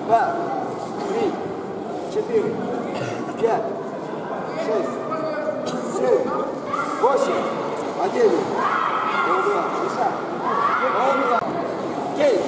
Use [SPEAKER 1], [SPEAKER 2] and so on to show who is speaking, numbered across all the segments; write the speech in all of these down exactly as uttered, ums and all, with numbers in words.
[SPEAKER 1] два, три, четыре, пять, шесть, семь, восемь, один. Полдва. Шиша. Полдва. Кейт.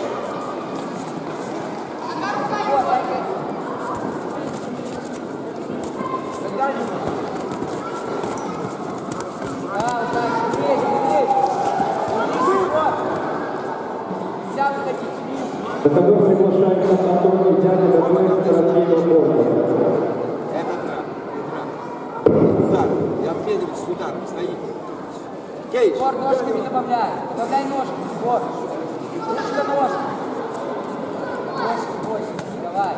[SPEAKER 2] За тобой приглашается на турнир дядя Бэтмен коротейного корпуса.
[SPEAKER 1] Это драк. Удар. Я обмениваюсь с ударом. Стоит. Кейдж.
[SPEAKER 3] Бор, ножками добавляй. Добавляй ножки. Бор. Ушка ножки. Ножки, восемь. Давай.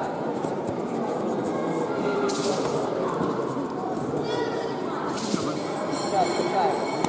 [SPEAKER 3] Сейчас, пускай.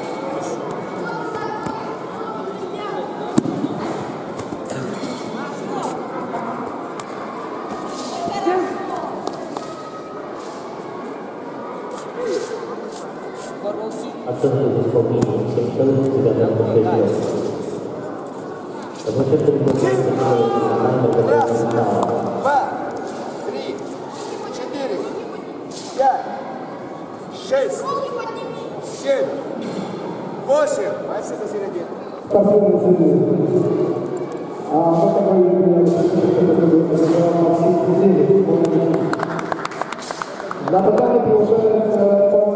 [SPEAKER 2] Оценка за исполнение семь целых девяносто шесть лет. Обращаться к номер
[SPEAKER 1] Раз, два, три, четыре, пять, шесть, семь, восемь. Пальцы до середины.
[SPEAKER 2] Последний целый. А вот такой Максим Кузелев. На татами приглашается